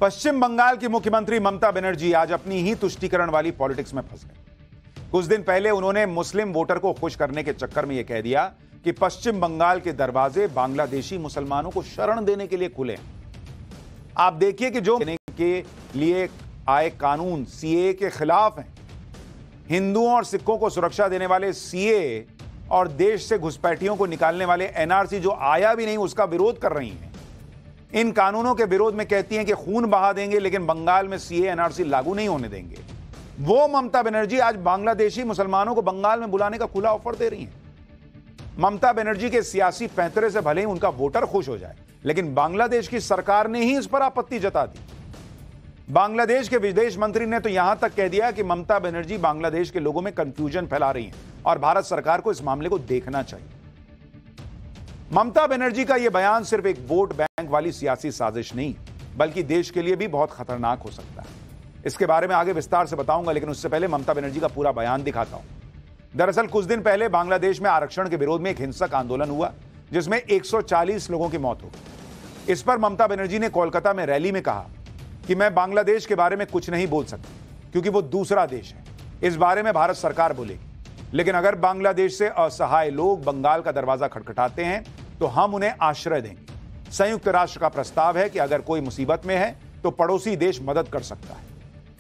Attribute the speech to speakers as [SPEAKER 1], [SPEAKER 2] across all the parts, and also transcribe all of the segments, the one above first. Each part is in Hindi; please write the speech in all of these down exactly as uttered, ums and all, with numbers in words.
[SPEAKER 1] पश्चिम बंगाल की मुख्यमंत्री ममता बनर्जी आज अपनी ही तुष्टीकरण वाली पॉलिटिक्स में फंस गए। कुछ दिन पहले उन्होंने मुस्लिम वोटर को खुश करने के चक्कर में यह कह दिया कि पश्चिम बंगाल के दरवाजे बांग्लादेशी मुसलमानों को शरण देने के लिए खुले हैं। आप देखिए कि जो के लिए आए कानून सीए के खिलाफ हैं। हिंदुओं और सिखों को सुरक्षा देने वाले सीए और देश से घुसपैठियों को निकालने वाले एनआरसी जो आया भी नहीं उसका विरोध कर रही हैं। इन कानूनों के विरोध में कहती हैं कि खून बहा देंगे, लेकिन बंगाल में सीए एनआरसी लागू नहीं होने देंगे। वो ममता बनर्जी आज बांग्लादेशी मुसलमानों को बंगाल में बुलाने का खुला ऑफर दे रही हैं। ममता बनर्जी के सियासी पैंतरे से भले ही उनका वोटर खुश हो जाए, लेकिन बांग्लादेश की सरकार ने ही इस पर आपत्ति जता दी। बांग्लादेश के विदेश मंत्री ने तो यहां तक कह दिया कि ममता बनर्जी बांग्लादेश के लोगों में कंफ्यूजन फैला रही हैं और भारत सरकार को इस मामले को देखना चाहिए। ममता बनर्जी का यह बयान सिर्फ एक वोट बैंक वाली सियासी साजिश नहीं, बल्कि देश के लिए भी बहुत खतरनाक हो सकता है। इसके बारे में आगे विस्तार से बताऊंगा, लेकिन उससे पहले ममता बनर्जी का पूरा बयान दिखाता हूं। दरअसल कुछ दिन पहले बांग्लादेश में आरक्षण के विरोध में एक हिंसक आंदोलन हुआ, जिसमें एक सौ चालीस लोगों की मौत हो गई। इस पर ममता बनर्जी ने कोलकाता में रैली में कहा कि मैं बांग्लादेश के बारे में कुछ नहीं बोल सकती, क्योंकि वो दूसरा देश है। इस बारे में भारत सरकार बोलेगी, लेकिन अगर बांग्लादेश से असहाय लोग बंगाल का दरवाजा खटखटाते हैं तो हम उन्हें आश्रय देंगे। संयुक्त राष्ट्र का प्रस्ताव है कि अगर कोई मुसीबत में है तो पड़ोसी देश मदद कर सकता है।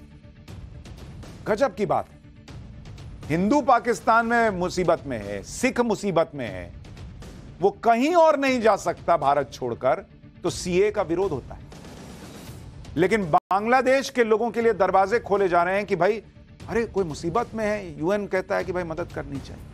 [SPEAKER 1] गजब की बात है। हिंदू पाकिस्तान में मुसीबत में है, सिख मुसीबत में है, वो कहीं और नहीं जा सकता भारत छोड़कर, तो सीए का विरोध होता है। लेकिन बांग्लादेश के लोगों के लिए दरवाजे खोले जा रहे हैं कि भाई अरे कोई मुसीबत में है, यूएन कहता है कि भाई मदद करनी चाहिए।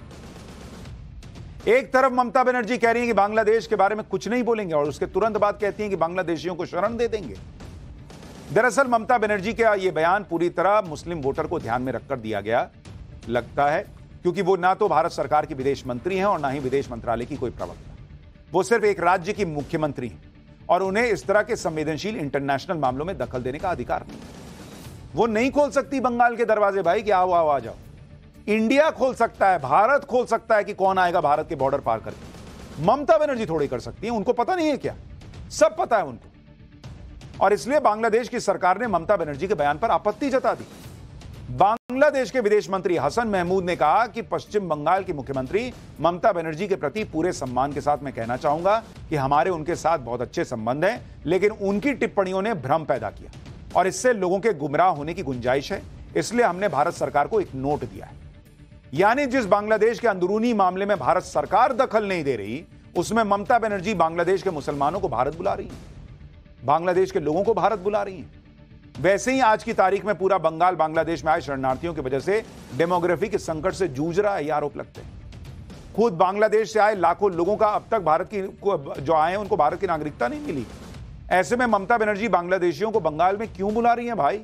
[SPEAKER 1] एक तरफ ममता बनर्जी कह रही है कि बांग्लादेश के बारे में कुछ नहीं बोलेंगे और उसके तुरंत बाद कहती हैं कि बांग्लादेशियों को शरण दे देंगे। दरअसल ममता बनर्जी का यह बयान पूरी तरह मुस्लिम वोटर को ध्यान में रखकर दिया गया लगता है, क्योंकि वो ना तो भारत सरकार की विदेश मंत्री हैं और ना ही विदेश मंत्रालय की कोई प्रवक्ता। वो सिर्फ एक राज्य की मुख्यमंत्री हैं और उन्हें इस तरह के संवेदनशील इंटरनेशनल मामलों में दखल देने का अधिकार नहीं है। वो नहीं खोल सकती बंगाल के दरवाजे भाई कि आओ आओ आ जाओ। इंडिया खोल सकता है, भारत खोल सकता है कि कौन आएगा भारत के बॉर्डर पार करके। ममता बनर्जी थोड़ी कर सकती है, उनको पता नहीं है क्या? सब पता है उनको। और इसलिए बांग्लादेश की सरकार ने ममता बनर्जी के बयान पर आपत्ति जता दी। बांग्लादेश के विदेश मंत्री हसन महमूद ने कहा कि पश्चिम बंगाल की मुख्यमंत्री ममता बनर्जी के प्रति पूरे सम्मान के साथ मैं कहना चाहूंगा कि हमारे उनके साथ बहुत अच्छे संबंध हैं, लेकिन उनकी टिप्पणियों ने भ्रम पैदा किया और इससे लोगों के गुमराह होने की गुंजाइश है। इसलिए हमने भारत सरकार को एक नोट दिया है। यानी जिस बांग्लादेश के अंदरूनी मामले में भारत सरकार दखल नहीं दे रही, उसमें ममता बनर्जी बांग्लादेश के मुसलमानों को भारत बुला रही है, बांग्लादेश के लोगों को भारत बुला रही है। वैसे ही आज की तारीख में पूरा बंगाल बांग्लादेश में आए शरणार्थियों की वजह से डेमोग्राफी के संकट से जूझ रहा है, ये आरोप लगते हैं। खुद बांग्लादेश से आए लाखों लोगों का अब तक भारत की जो आए हैं उनको भारत की नागरिकता नहीं मिली। ऐसे में ममता बनर्जी बांग्लादेशियों को बंगाल में क्यों बुला रही है भाई?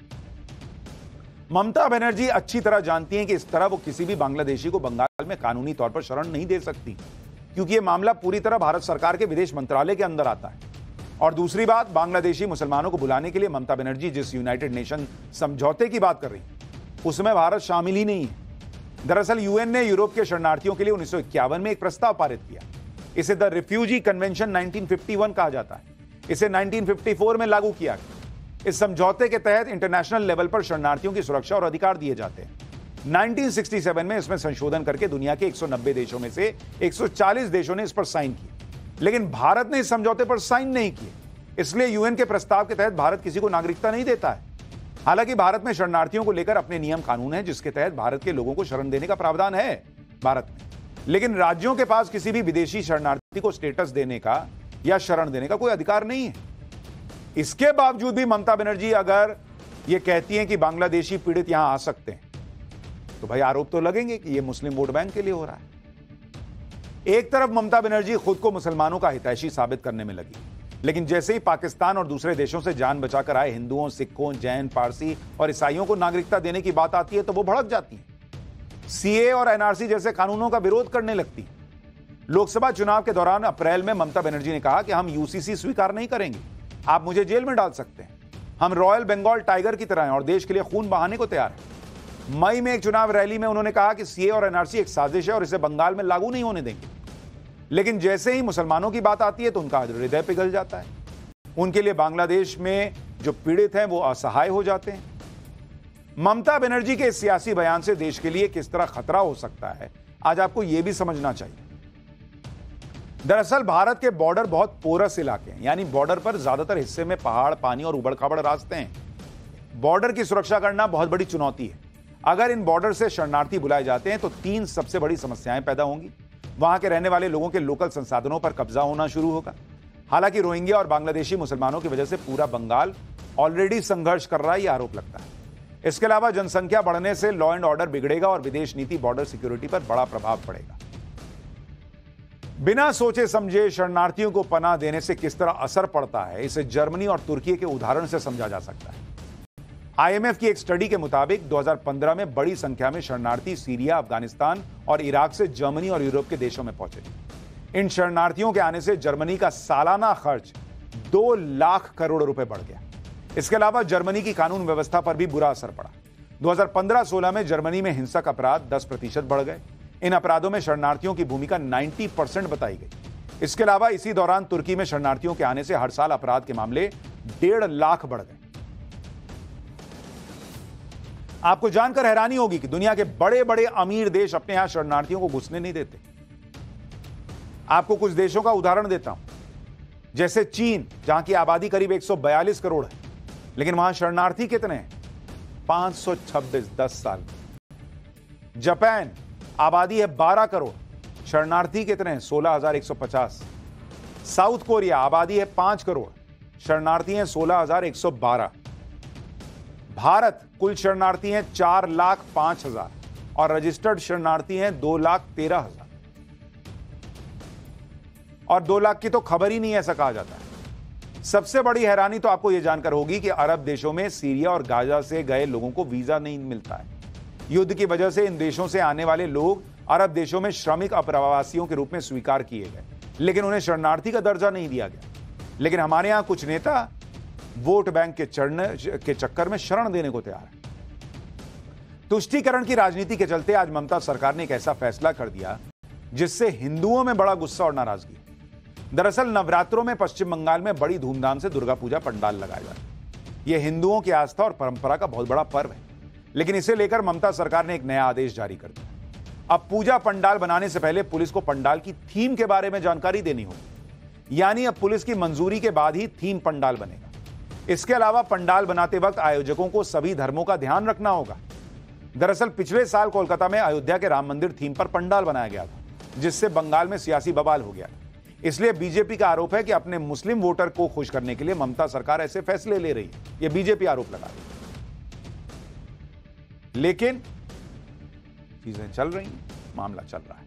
[SPEAKER 1] ममता बनर्जी अच्छी तरह जानती हैं कि इस तरह वो किसी भी बांग्लादेशी को बंगाल में कानूनी तौर पर शरण नहीं दे सकती, क्योंकि यह मामला पूरी तरह भारत सरकार के विदेश मंत्रालय के अंदर आता है। और दूसरी बात, बांग्लादेशी मुसलमानों को बुलाने के लिए ममता बनर्जी जिस यूनाइटेड नेशन समझौते की बात कर रही उसमें भारत शामिल ही नहीं है। दरअसल यूएन ने यूरोप के शरणार्थियों के लिए उन्नीस सौ इक्यावन में एक प्रस्ताव पारित किया। इसे the refugee convention nineteen fifty one कहा जाता है। इसे नाइनटीन फिफ्टी फोर में लागू किया गया। इस समझौते के तहत इंटरनेशनल लेवल पर शरणार्थियों की सुरक्षा और अधिकार दिए जाते हैं। नाइनटीन सिक्सटी सेवन में इसमें संशोधन करके दुनिया के एक सौ नब्बे देशों में से एक सौ चालीस देशों ने इस पर साइन किए, लेकिन भारत ने इस समझौते पर साइन नहीं किए। इसलिए यूएन के प्रस्ताव के तहत भारत किसी को नागरिकता नहीं देता है। हालांकि भारत में शरणार्थियों को लेकर अपने नियम कानून हैं, जिसके तहत भारत के लोगों को शरण देने का प्रावधान है भारत में, लेकिन राज्यों के पास किसी भी विदेशी शरणार्थी को स्टेटस देने का या शरण देने का कोई अधिकार नहीं है। इसके बावजूद भी ममता बनर्जी अगर यह कहती हैं कि बांग्लादेशी पीड़ित यहां आ सकते हैं, तो भाई आरोप तो लगेंगे कि यह मुस्लिम वोट बैंक के लिए हो रहा है। एक तरफ ममता बनर्जी खुद को मुसलमानों का हितैषी साबित करने में लगी, लेकिन जैसे ही पाकिस्तान और दूसरे देशों से जान बचाकर आए हिंदुओं, सिखों, जैन, पारसी और ईसाइयों को नागरिकता देने की बात आती है तो वो भड़क जाती है। सीए और एनआरसी जैसे कानूनों का विरोध करने लगती है। लोकसभा चुनाव के दौरान अप्रैल में ममता बनर्जी ने कहा कि हम यूसीसी स्वीकार नहीं करेंगे, आप मुझे जेल में डाल सकते हैं, हम रॉयल बंगाल टाइगर की तरह हैं और देश के लिए खून बहाने को तैयार हैं। मई में एक चुनाव रैली में उन्होंने कहा कि सीए और एनआरसी एक साजिश है और इसे बंगाल में लागू नहीं होने देंगे। लेकिन जैसे ही मुसलमानों की बात आती है तो उनका हृदय पिघल जाता है। उनके लिए बांग्लादेश में जो पीड़ित हैं वो असहाय हो जाते हैं। ममता बनर्जी के इस सियासी बयान से देश के लिए किस तरह खतरा हो सकता है, आज आपको यह भी समझना चाहिए। दरअसल भारत के बॉर्डर बहुत पोरस इलाके हैं, यानी बॉर्डर पर ज्यादातर हिस्से में पहाड़, पानी और उबड़-खाबड़ रास्ते हैं। बॉर्डर की सुरक्षा करना बहुत बड़ी चुनौती है। अगर इन बॉर्डर से शरणार्थी बुलाए जाते हैं तो तीन सबसे बड़ी समस्याएं पैदा होंगी। वहां के रहने वाले लोगों के लोकल संसाधनों पर कब्जा होना शुरू होगा। हालांकि रोहिंग्या और बांग्लादेशी मुसलमानों की वजह से पूरा बंगाल ऑलरेडी संघर्ष कर रहा है, यह आरोप लगता है। इसके अलावा जनसंख्या बढ़ने से लॉ एंड ऑर्डर बिगड़ेगा और विदेश नीति, बॉर्डर सिक्योरिटी पर बड़ा प्रभाव पड़ेगा। बिना सोचे समझे शरणार्थियों को पनाह देने से किस तरह असर पड़ता है, इसे जर्मनी और तुर्की के उदाहरण से समझा जा सकता है। आईएमएफ की एक स्टडी के मुताबिक दो हज़ार पंद्रह में बड़ी संख्या में शरणार्थी सीरिया, अफगानिस्तान और इराक से जर्मनी और यूरोप के देशों में पहुंचे। इन शरणार्थियों के आने से जर्मनी का सालाना खर्च दो लाख करोड़ रुपए बढ़ गया। इसके अलावा जर्मनी की कानून व्यवस्था पर भी बुरा असर पड़ा। दो हज़ार पंद्रह सोलह में जर्मनी में हिंसक अपराध दस प्रतिशत बढ़ गए। इन अपराधों में शरणार्थियों की भूमिका नब्बे परसेंट बताई गई। इसके अलावा इसी दौरान तुर्की में शरणार्थियों के आने से हर साल अपराध के मामले डेढ़ लाख बढ़ गए। आपको जानकर हैरानी होगी कि दुनिया के बड़े बड़े अमीर देश अपने यहां शरणार्थियों को घुसने नहीं देते। आपको कुछ देशों का उदाहरण देता हूं, जैसे चीन, जहां की आबादी करीब एक सौ बयालीस करोड़ है, लेकिन वहां शरणार्थी कितने हैं? पांच सौ छब्बीस, दस साल। जापान, आबादी है बारह करोड़, शरणार्थी कितने हैं? सोलह हजार एक सौ पचास। साउथ कोरिया, आबादी है पांच करोड़, शरणार्थी हैं सोलह हजार एक सौ बारह। भारत, कुल शरणार्थी हैं चार लाख पांच हजार और रजिस्टर्ड शरणार्थी हैं दो लाख तेरह हजार। और दो लाख की तो खबर ही नहीं है, ऐसा कहा जाता है। सबसे बड़ी हैरानी तो आपको यह जानकर होगी कि अरब देशों में सीरिया और गाजा से गए लोगों को वीजा नहीं मिलता है। युद्ध की वजह से इन देशों से आने वाले लोग अरब देशों में श्रमिक अप्रवासियों के रूप में स्वीकार किए गए, लेकिन उन्हें शरणार्थी का दर्जा नहीं दिया गया। लेकिन हमारे यहां कुछ नेता वोट बैंक के चढ़ने के चक्कर में शरण देने को तैयार है। तुष्टीकरण की राजनीति के चलते आज ममता सरकार ने एक ऐसा फैसला कर दिया जिससे हिंदुओं में बड़ा गुस्सा और नाराजगी। दरअसल नवरात्रों में पश्चिम बंगाल में बड़ी धूमधाम से दुर्गा पूजा पंडाल लगाए जाते हैं। यह हिंदुओं की आस्था और परंपरा का बहुत बड़ा पर्व है, लेकिन इसे लेकर ममता सरकार ने एक नया आदेश जारी कर दिया। अब पूजा पंडाल बनाने से पहले पुलिस को पंडाल की थीम के बारे में जानकारी देनी होगी, यानी अब पुलिस की मंजूरी के बाद ही थीम पंडाल बनेगा। इसके अलावा पंडाल बनाते वक्त आयोजकों को सभी धर्मों का ध्यान रखना होगा। दरअसल पिछले साल कोलकाता में अयोध्या के राम मंदिर थीम पर पंडाल बनाया गया था, जिससे बंगाल में सियासी बवाल हो गया। इसलिए बीजेपी का आरोप है कि अपने मुस्लिम वोटर को खुश करने के लिए ममता सरकार ऐसे फैसले ले रही है। यह बीजेपी आरोप लगा रही है, लेकिन चीजें चल रही हैं, मामला चल रहा है।